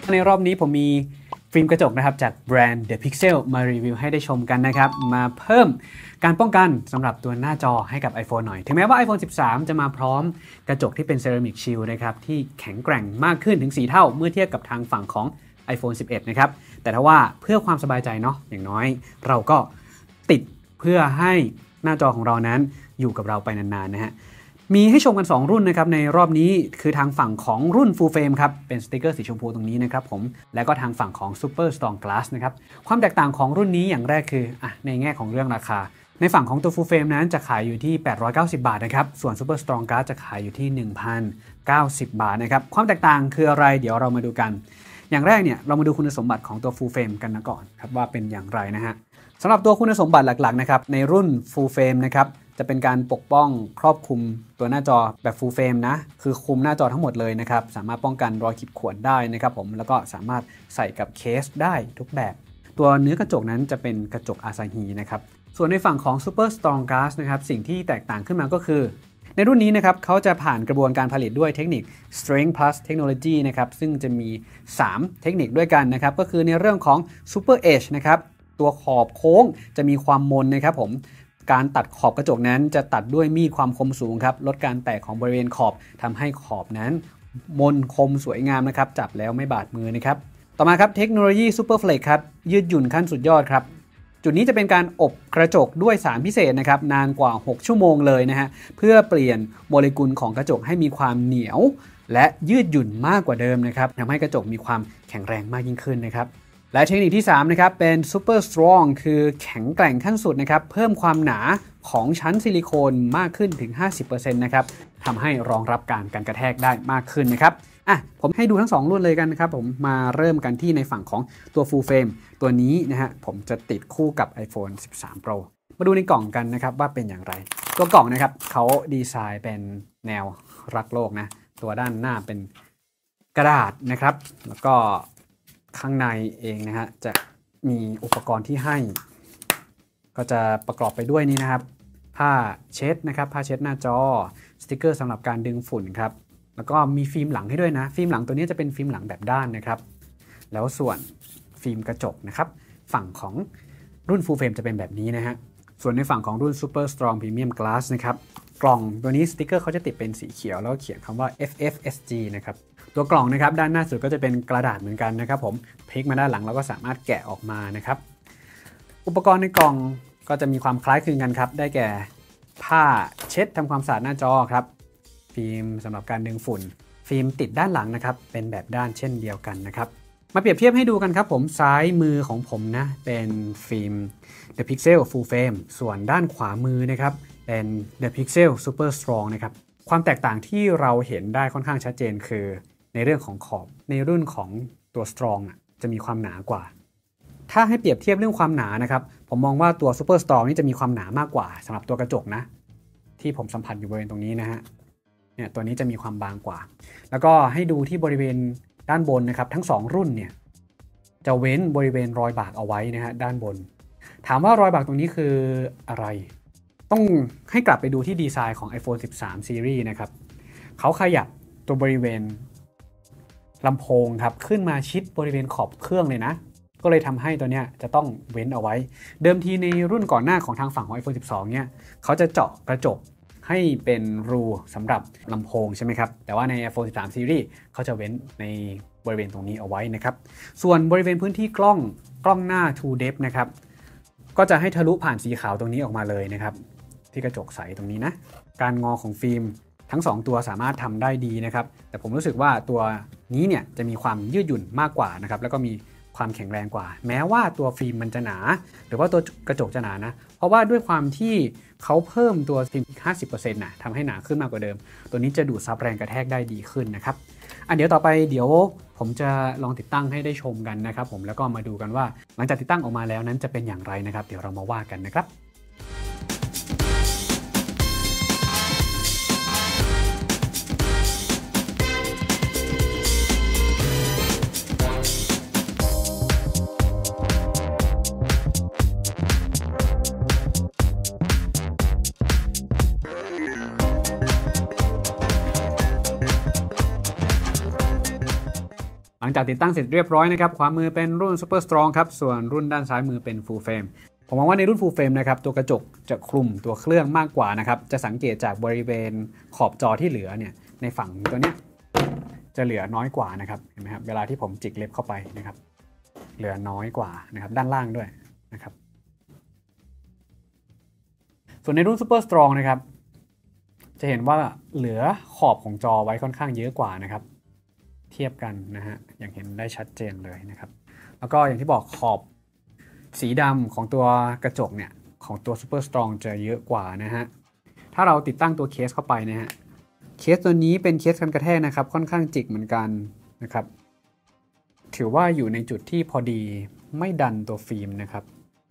ในรอบนี้ผมมีฟิล์มกระจกนะครับจากแบรนด์ The Pixel มารีวิวให้ได้ชมกันนะครับมาเพิ่มการป้องกันสำหรับตัวหน้าจอให้กับ iPhone หน่อยถึงแม้ว่า iPhone 13 จะมาพร้อมกระจกที่เป็นเซรามิกชิลด์นะครับที่แข็งแกร่งมากขึ้นถึง4 เท่าเมื่อเทียบกับทางฝั่งของ iPhone 11 นะครับแต่ถ้าว่าเพื่อความสบายใจเนาะอย่างน้อยเราก็ติดเพื่อให้หน้าจอของเรานั้นอยู่กับเราไปนานๆนะฮะมีให้ชมกัน2รุ่นนะครับในรอบนี้คือทางฝั่งของรุ่น Full Frame ครับเป็นสติกเกอร์สีชมพูตรงนี้นะครับผมแล้วก็ทางฝั่งของ Super Strong Glass นะครับความแตกต่างของรุ่นนี้อย่างแรกคือในแง่ของเรื่องราคาในฝั่งของตัว Full Frame นั้นจะขายอยู่ที่890 บาทนะครับส่วน Super Strong Glass จะขายอยู่ที่ 1,090 บาทนะครับความแตกต่างคืออะไรเดี๋ยวเรามาดูกันอย่างแรกเนี่ยเรามาดูคุณสมบัติของตัว Full Frame กันก่อนครับว่าเป็นอย่างไรนะฮะสำหรับตัวคุณสมบัติหลักๆนะครับในรุ่น Full Frame นะครับจะเป็นการปกป้องครอบคลุมตัวหน้าจอแบบ Full Frame นะคือคุมหน้าจอทั้งหมดเลยนะครับสามารถป้องกันรอยขีดข่วนได้นะครับผมแล้วก็สามารถใส่กับเคสได้ทุกแบบตัวเนื้อกระจกนั้นจะเป็นกระจกอาซาฮีนะครับส่วนในฝั่งของ Super Strong Glass นะครับสิ่งที่แตกต่างขึ้นมาก็คือในรุ่นนี้นะครับเขาจะผ่านกระบวนการผลิตด้วยเทคนิค Strength Plus Technology นะครับซึ่งจะมี3เทคนิคด้วยกันนะครับก็คือในเรื่องของ Super Edge นะครับตัวขอบโค้งจะมีความมนนะครับผมการตัดขอบกระจกนั้นจะตัดด้วยมีดความคมสูงครับลดการแตกของบริเวณขอบทำให้ขอบนั้นมนคมสวยงามนะครับจับแล้วไม่บาดมือนะครับต่อมาครับเทคโนโลยี Super Flex ครับยืดหยุ่นขั้นสุดยอดครับจุดนี้จะเป็นการอบกระจกด้วยสารพิเศษนะครับนานกว่า6ชั่วโมงเลยนะฮะเพื่อเปลี่ยนโมเลกุลของกระจกให้มีความเหนียวและยืดหยุ่นมากกว่าเดิมนะครับทำให้กระจกมีความแข็งแรงมากยิ่งขึ้นนะครับและเทคนิคที่3นะครับเป็น Super Strong คือแข็งแกร่งขั้นสุดนะครับเพิ่มความหนาของชั้นซิลิโคนมากขึ้นถึง 50% นะครับทำให้รองรับการกระแทกได้มากขึ้นนะครับผมให้ดูทั้ง2รุ่นเลยกันนะครับผมมาเริ่มกันที่ในฝั่งของตัว Full Frame ตัวนี้นะฮะผมจะติดคู่กับ iPhone 13 Pro มาดูในกล่องกันนะครับว่าเป็นอย่างไรตัวกล่องนะครับเขาดีไซน์เป็นแนวรักโลกนะตัวด้านหน้าเป็นกระดาษนะครับแล้วก็ข้างในเองนะฮะจะมีอุปกรณ์ที่ให้ก็จะประกอบไปด้วยนี่นะครับผ้าเช็ดนะครับผ้าเช็ดหน้าจอสติกเกอร์สำหรับการดึงฝุ่นครับแล้วก็มีฟิล์มหลังให้ด้วยนะฟิล์มหลังตัวนี้จะเป็นฟิล์มหลังแบบด้านนะครับแล้วส่วนฟิล์มกระจกนะครับฝั่งของรุ่น Full Frame จะเป็นแบบนี้นะฮะส่วนในฝั่งของรุ่น Super Strong Premium Glass นะครับกล่องตัวนี้สติกเกอร์เขาจะติดเป็นสีเขียวแล้วก็เขียนคำว่า FFSG นะครับตัวกล่องนะครับด้านหน้าสุดก็จะเป็นกระดาษเหมือนกันนะครับผมพลิกมาด้านหลังเราก็สามารถแกะออกมานะครับอุปกรณ์ในกล่องก็จะมีความคล้ายคลึงกันครับได้แก่ผ้าเช็ดทำความสะอาดหน้าจอครับฟิล์มสำหรับการดึงฝุ่นฟิล์มติดด้านหลังนะครับเป็นแบบด้านเช่นเดียวกันนะครับมาเปรียบเทียบให้ดูกันครับผมซ้ายมือของผมนะเป็นฟิล์ม The Pixel Full Frame ส่วนด้านขวามือนะครับเป็น The Pixel Super Strong นะครับความแตกต่างที่เราเห็นได้ค่อนข้างชัดเจนคือในเรื่องของขอบในรุ่นของตัว Strong จะมีความหนากว่าถ้าให้เปรียบเทียบเรื่องความหนานะครับผมมองว่าตัว Super Strong นี่จะมีความหนามากกว่าสำหรับตัวกระจกนะที่ผมสัมผัสอยู่บริเวณตรงนี้นะฮะเนี่ยตัวนี้จะมีความบางกว่าแล้วก็ให้ดูที่บริเวณด้านบนนะครับทั้ง2รุ่นเนี่ยจะเว้นบริเวณรอยบากเอาไว้นะฮะด้านบนถามว่ารอยบากตรงนี้คืออะไรต้องให้กลับไปดูที่ดีไซน์ของ iPhone 13 Series นะครับเขาขยับตัวบริเวณลำโพงครับขึ้นมาชิดบริเวณขอบเครื่องเลยนะก็เลยทำให้ตัวเนี้ยจะต้องเว้นเอาไว้เดิมทีในรุ่นก่อนหน้าของทางฝั่งของ iPhone 12 เนี่ยเขาจะเจาะกระจกให้เป็นรูสำหรับลำโพงใช่ไหมครับแต่ว่าใน iPhone 13 Series เขาจะเว้นในบริเวณตรงนี้เอาไว้นะครับส่วนบริเวณพื้นที่กล้องหน้า True Depth นะครับก็จะให้ทะลุผ่านสีขาวตรงนี้ออกมาเลยนะครับที่กระจกใสตรงนี้นะการงอของฟิล์มทั้ง2ตัวสามารถทำได้ดีนะครับแต่ผมรู้สึกว่าตัวนี้เนี่ยจะมีความยืดหยุ่นมากกว่านะครับแล้วก็มีความแข็งแรงกว่าแม้ว่าตัวฟิล์มมันจะหนาหรือว่าตัวกระจกจะหนานะเพราะว่าด้วยความที่เขาเพิ่มตัวฟิล์มอีก 50% นะทำให้หนาขึ้นมากกว่าเดิมตัวนี้จะดูดซับแรงกระแทกได้ดีขึ้นนะครับเดี๋ยวต่อไปเดี๋ยวผมจะลองติดตั้งให้ได้ชมกันนะครับผมแล้วก็มาดูกันว่าหลังจากติดตั้งออกมาแล้วนั้นจะเป็นอย่างไรนะครับเดี๋ยวเรามาว่ากันนะครับ หลังจากติดตั้งเสร็จเรียบร้อยนะครับขวามือเป็นรุ่น Super Strong ครับส่วนรุ่นด้านซ้ายมือเป็น Full Frame ผมมองว่าในรุ่น Full Frame นะครับตัวกระจกจะคลุมตัวเครื่องมากกว่านะครับจะสังเกตจากบริเวณขอบจอที่เหลือเนี่ยในฝั่งตัวเนี้ยจะเหลือน้อยกว่านะครับเห็นไหมครับเวลาที่ผมจิกเล็บเข้าไปนะครับเหลือน้อยกว่านะครับด้านล่างด้วยนะครับส่วนในรุ่น Super Strong นะครับจะเห็นว่าเหลือขอบของจอไว้ค่อนข้างเยอะกว่านะครับเทียบกันนะฮะอย่างเห็นได้ชัดเจนเลยนะครับแล้วก็อย่างที่บอกขอบสีดำของตัวกระจกเนี่ยของตัว Super Strong จะเยอะกว่านะฮะถ้าเราติดตั้งตัวเคสเข้าไปนะฮะเคสตัวนี้เป็นเคสกันกระแทกนะครับค่อนข้างจิกเหมือนกันนะครับถือว่าอยู่ในจุดที่พอดีไม่ดันตัวฟิล์มนะครับ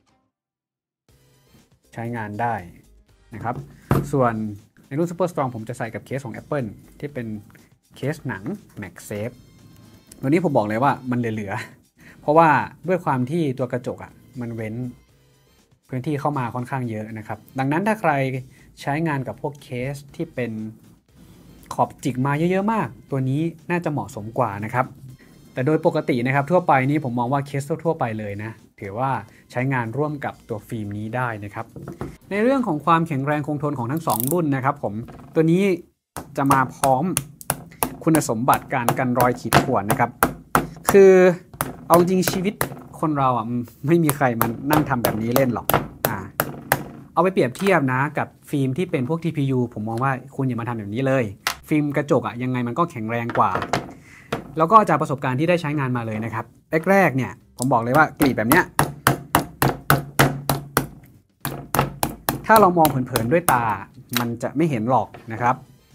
ใช้งานได้นะครับส่วนในรุ่น Super Strong ผมจะใส่กับเคสของ Apple ที่เป็นเคสหนัง MagSafe ตัวนี้ผมบอกเลยว่ามันเหลือๆเพราะว่าด้วยความที่ตัวกระจกมันเว้นพื้นที่เข้ามาค่อนข้างเยอะนะครับดังนั้นถ้าใครใช้งานกับพวกเคสที่เป็นขอบจิกมาเยอะๆมากตัวนี้น่าจะเหมาะสมกว่านะครับแต่โดยปกตินะครับทั่วไปนี่ผมมองว่าเคสทั่วไปเลยนะถือว่าใช้งานร่วมกับตัวฟิล์มนี้ได้นะครับในเรื่องของความแข็งแรงคงทนของทั้ง2รุ่นนะครับผมตัวนี้จะมาพร้อมคุณสมบัติการกันรอยขีดข่วนนะครับคือเอาจริงชีวิตคนเราไม่มีใครมานั่งทำแบบนี้เล่นหรอกเอาไปเปรียบเทียบนะกับฟิล์มที่เป็นพวก TPU ผมมองว่าคุณอย่ามาทำแบบนี้เลยฟิล์มกระจกยังไงมันก็แข็งแรงกว่าแล้วก็จากประสบการณ์ที่ได้ใช้งานมาเลยนะครับแรกๆเนี่ยผมบอกเลยว่ากรีดแบบเนี้ยถ้าเรามองเผินๆด้วยตามันจะไม่เห็นหรอกนะครับ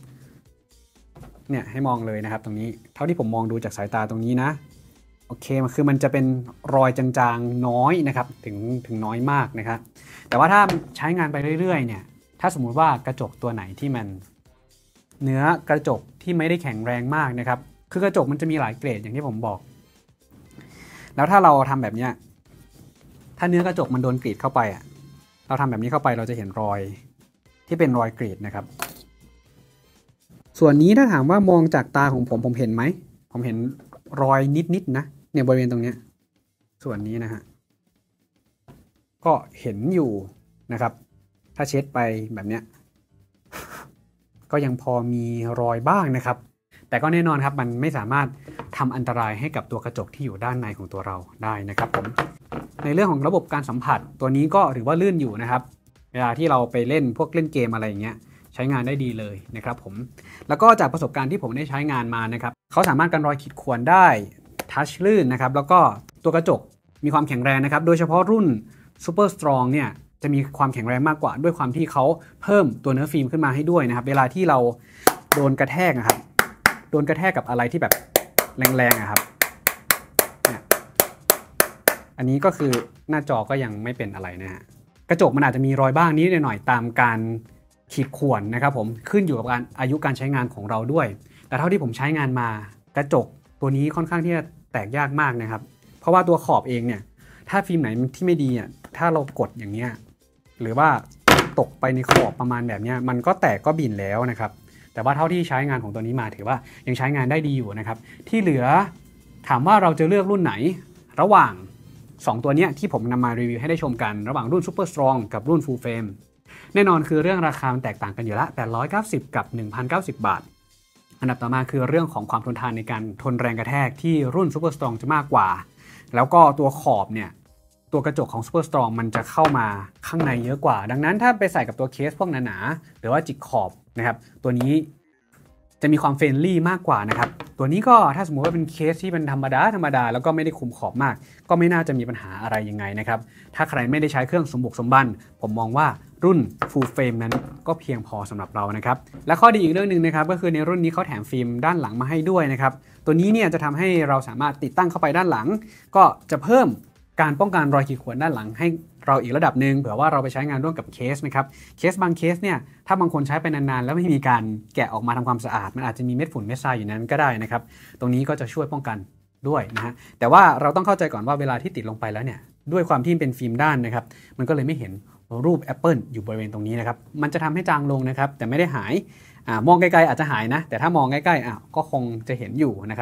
เนี่ยให้มองเลยนะครับตรงนี้เท่าที่ผมมองดูจากสายตาตรงนี้นะโอเคคือมันจะเป็นรอยจางๆน้อยนะครับถึงน้อยมากนะครับแต่ว่าถ้าใช้งานไปเรื่อยๆเนี่ยถ้าสมมุติว่ากระจกตัวไหนที่มันเนื้อกระจกที่ไม่ได้แข็งแรงมากนะครับคือกระจกมันจะมีหลายเกรดอย่างที่ผมบอกแล้วถ้าเราทำแบบนี้ถ้าเนื้อกระจกมันโดนกรีดเข้าไปเราทำแบบนี้เข้าไปเราจะเห็นรอยที่เป็นรอยกรีดนะครับส่วนนี้ถ้าถามว่ามองจากตาของผมเห็นไหมผมเห็นรอยนิดๆนะเนี่ยบริเวณตรงนี้ส่วนนี้นะฮะก็เห็นอยู่นะครับถ้าเช็ดไปแบบเนี้ยก็ยังพอมีรอยบ้างนะครับแต่ก็แน่นอนครับมันไม่สามารถทำอันตรายให้กับตัวกระจกที่อยู่ด้านในของตัวเราได้นะครับผมในเรื่องของระบบการสัมผัสตัวนี้ก็ถือว่าลื่นอยู่นะครับเวลาที่เราไปเล่นพวกเล่นเกมอะไรอย่างเงี้ยใช้งานได้ดีเลยนะครับผมแล้วก็จากประสบการณ์ที่ผมได้ใช้งานมานะครับเขาสามารถกันรอยขีดข่วนได้ทัชลื่นนะครับแล้วก็ตัวกระจกมีความแข็งแรงนะครับโดยเฉพาะรุ่น Super Strong เนี่ยจะมีความแข็งแรงมากกว่าด้วยความที่เขาเพิ่มตัวเนื้อฟิล์มขึ้นมาให้ด้วยนะครับเวลาที่เราโดนกระแทกนะครับโดนกระแทกกับอะไรที่แบบแรงๆครับเนี่ยอันนี้ก็คือหน้าจอก็ยังไม่เป็นอะไรนะฮะกระจกมันอาจจะมีรอยบ้างนิดหน่อยตามการขีดข่วนนะครับผมขึ้นอยู่กับอายุการใช้งานของเราด้วยแต่เท่าที่ผมใช้งานมากระจกตัวนี้ค่อนข้างที่จะแตกยากมากนะครับเพราะว่าตัวขอบเองเนี่ยถ้าฟิล์มไหนที่ไม่ดีถ้าเรากดอย่างเงี้ยหรือว่าตกไปในขอบประมาณแบบนี้มันก็แตกก็บิ่นแล้วนะครับแต่ว่าเท่าที่ใช้งานของตัวนี้มาถือว่ายังใช้งานได้ดีอยู่นะครับที่เหลือถามว่าเราจะเลือกรุ่นไหนระหว่าง2ตัวนี้ที่ผมนำมารีวิวให้ได้ชมกันระหว่างรุ่น Super Strong กับรุ่น Full Frame แน่นอนคือเรื่องราคาแตกต่างกันอยู่ละ890กับ 1,090 บาทอันดับต่อมาคือเรื่องของความทนทานในการทนแรงกระแทกที่รุ่น Super Strong จะมากกว่าแล้วก็ตัวขอบเนี่ยตัวกระจกของ Super Strong มันจะเข้ามาข้างในเยอะกว่าดังนั้นถ้าไปใส่กับตัวเคสพวกหนาๆหรือว่าจิกขอบนะครับตัวนี้จะมีความเฟรนลี่มากกว่านะครับตัวนี้ก็ถ้าสมมติว่าเป็นเคสที่เป็นธรรมดาแล้วก็ไม่ได้คุมขอบมากก็ไม่น่าจะมีปัญหาอะไรยังไงนะครับถ้าใครไม่ได้ใช้เครื่องสมบุกสมบันผมมองว่ารุ่น Full Frame นั้นก็เพียงพอสำหรับเรานะครับและข้อดีอีกเรื่องนึงนะครับก็คือในรุ่นนี้เขาแถมฟิล์มด้านหลังมาให้ด้วยนะครับตัวนี้เนี่ยจะทำให้เราสามารถติดตั้งเข้าไปด้านหลังก็จะเพิ่มการป้องกันรอยขีดข่วนด้านหลังให้เราอีกระดับหนึ่งเผื่อว่าเราไปใช้งานร่วมกับเคสนะครับเคสบางเคสเนี่ยถ้าบางคนใช้ไปนานๆแล้วไม่มีการแกะออกมาทำความสะอาดมันอาจจะมีเม็ดฝุ่นเม็ดทรายอยู่นั้นก็ได้นะครับตรงนี้ก็จะช่วยป้องกันด้วยนะฮะแต่ว่าเราต้องเข้าใจก่อนว่าเวลาที่ติดลงไปแล้วเนี่ยด้วยความที่เป็นฟิล์มด้านนะครับมันก็เลยไม่เห็นรูป Apple อยู่บริเวณตรงนี้นะครับมันจะทำให้จางลงนะครับแต่ไม่ได้หายมองไกลๆอาจจะหายนะแต่ถ้ามองใกล้ๆก็คงจะเห็นอยู่นะครับ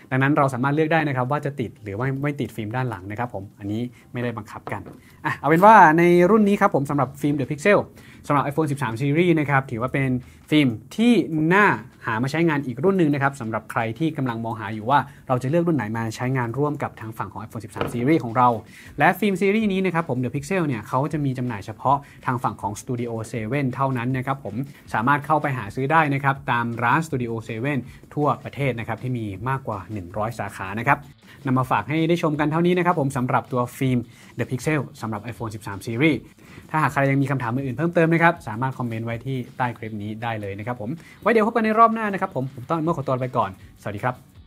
ดังนั้นเราสามารถเลือกได้นะครับว่าจะติดหรือว่าไม่ติดฟิล์มด้านหลังนะครับผมอันนี้ไม่ได้บังคับกันเอาเป็นว่าในรุ่นนี้ครับผมสำหรับฟิล์ม The Pixel สำหรับ iPhone 13 Series นะครับถือว่าเป็นฟิล์มที่น่าหามาใช้งานอีกรุ่นหนึ่งนะครับสำหรับใครที่กำลังมองหาอยู่ว่าเราจะเลือกรุ่นไหนมาใช้งานร่วมกับทางฝั่งของ iPhone 13 Series ของเราและฟิล์มซีรีส์นี้นะครับผม The Pixel เนี่ยเขาจะมีจำหน่ายเฉพาะทางฝั่งของ Studio 7 เท่านั้นนะครับผมสามารถเข้าไปหาซื้อได้นะครับตามร้าน Studio 7 ทั่วประเทศนะครับที่มีมากกว่า100 สาขานะครับนำมาฝากให้ได้ชมกันเท่านี้นะครับผมสำหรับตัวฟิล์ม The Pixel สำหรับ iPhone 13 Series ถ้าหากใครยังมีคำถามอื่นๆเพิ่มเติมนะครับสามารถคอมเมนต์ไว้ที่ใต้คลิปนี้ได้เลยนะครับผมไว้เดี๋ยวพบกันในรอบหน้านะครับผมต้อนเมื่อขอตัวไปก่อนสวัสดีครับ